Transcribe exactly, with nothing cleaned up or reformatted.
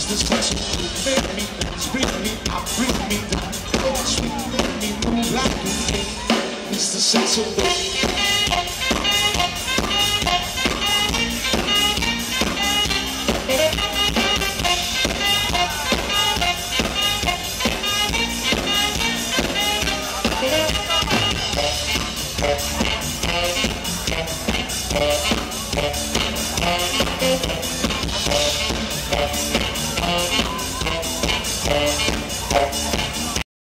Mr Saxo, make me dance, bring me up, bring me down. Oh, sweet, make me move like a king. Mr Saxo Beat. Thank you.